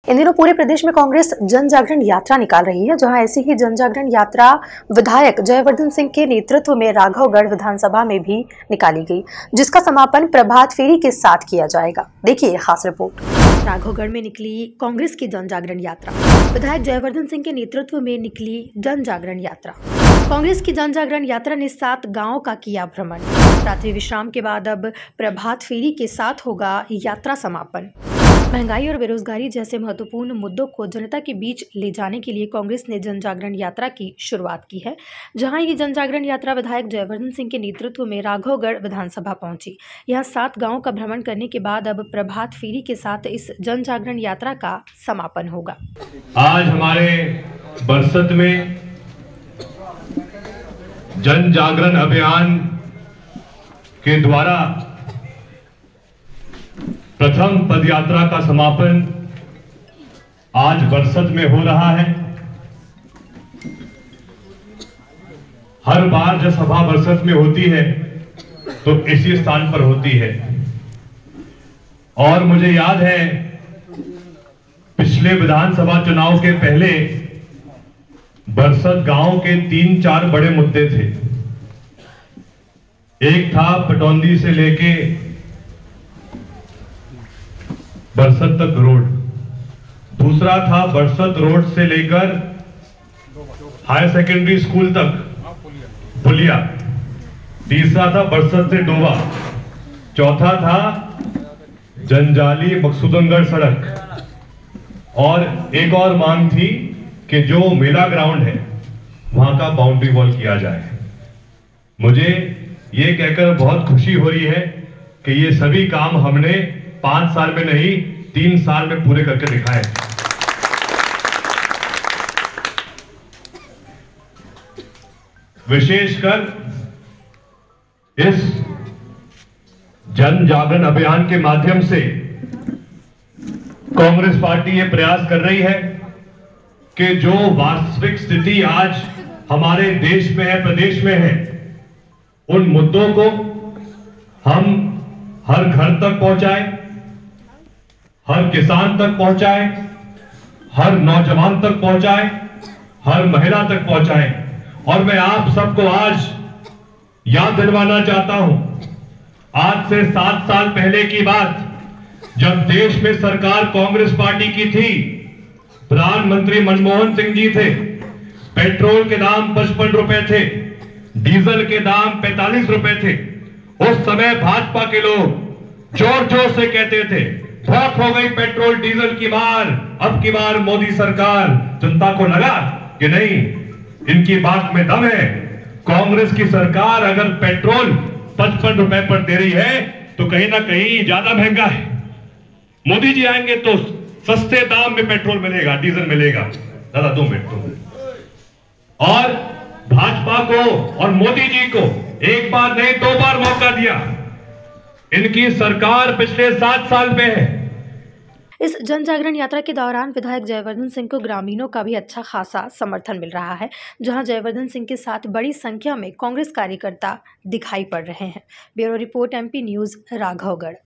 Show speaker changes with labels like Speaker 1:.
Speaker 1: इन दिनों पूरे प्रदेश में कांग्रेस जन जागरण यात्रा निकाल रही है, जहां ऐसी ही जन जागरण यात्रा विधायक जयवर्धन सिंह के नेतृत्व में राघवगढ़ विधानसभा में भी निकाली गई, जिसका समापन प्रभात फेरी के साथ किया जाएगा। देखिए खास रिपोर्ट। राघवगढ़ में निकली कांग्रेस की जन जागरण यात्रा। विधायक जयवर्धन सिंह के नेतृत्व में निकली जन जागरण यात्रा। कांग्रेस की जन जागरण यात्रा ने 7 गांवों का किया भ्रमण। रात्रि विश्राम के बाद अब प्रभात फेरी के साथ होगा यात्रा समापन। महंगाई और बेरोजगारी जैसे महत्वपूर्ण मुद्दों को जनता के बीच ले जाने के लिए कांग्रेस ने जन जागरण यात्रा की शुरुआत की है, जहां ये जन जागरण यात्रा विधायक जयवर्धन सिंह के नेतृत्व में राघवगढ़ विधानसभा पहुंची। यहां 7 गांवों का भ्रमण करने के बाद अब प्रभात फेरी के साथ इस जन जागरण यात्रा का समापन होगा।
Speaker 2: आज हमारे बरसत में जन जागरण अभियान के द्वारा प्रथम पदयात्रा का समापन आज बरसत में हो रहा है। हर बार जब सभा बरसत में होती है तो इसी स्थान पर होती है और मुझे याद है पिछले विधानसभा चुनाव के पहले बरसत गांव के 3-4 बड़े मुद्दे थे। एक था पटौंदी से लेके बरसत तक रोड, दूसरा था बरसत रोड से लेकर हायर सेकेंडरी स्कूल तक पुलिया, तीसरा था बरसत से डोबा, चौथा था जंजाली मकसूदनगढ़ सड़क और एक और मांग थी कि जो मेला ग्राउंड है वहां का बाउंड्री वॉल किया जाए। मुझे ये कहकर बहुत खुशी हो रही है कि ये सभी काम हमने 5 साल में नहीं 3 साल में पूरे करके दिखाए। विशेषकर इस जन जागरण अभियान के माध्यम से कांग्रेस पार्टी ये प्रयास कर रही है कि जो वास्तविक स्थिति आज हमारे देश में है, प्रदेश में है, उन मुद्दों को हम हर घर तक पहुंचाएं, हर किसान तक पहुंचाएं, हर नौजवान तक पहुंचाएं, हर महिला तक पहुंचाएं। और मैं आप सबको आज याद दिलवाना चाहता हूं, आज से 7 साल पहले की बात, जब देश में सरकार कांग्रेस पार्टी की थी, प्रधानमंत्री मनमोहन सिंह जी थे, पेट्रोल के दाम 55 रुपए थे, डीजल के दाम 45 रुपए थे। उस समय भाजपा के लोग जोर जोर से कहते थे बहुत हो गई पेट्रोल डीजल की मार, अब की बार मोदी सरकार। जनता को लगा कि नहीं, इनकी बात में दम है। कांग्रेस की सरकार अगर पेट्रोल 55 रुपए पर दे रही है तो कहीं ना कहीं ज्यादा महंगा है। मोदी जी आएंगे तो सस्ते दाम में पेट्रोल मिलेगा, डीजल मिलेगा। दादा 2 मिनट। और भाजपा को और मोदी जी को एक बार नहीं 2 बार मौका दिया। इनकी सरकार पिछले 7 साल में है।
Speaker 1: इस जन जागरण यात्रा के दौरान विधायक जयवर्धन सिंह को ग्रामीणों का भी अच्छा खासा समर्थन मिल रहा है, जहां जयवर्धन सिंह के साथ बड़ी संख्या में कांग्रेस कार्यकर्ता दिखाई पड़ रहे हैं। Bureau report, MP news, Raghavgarh.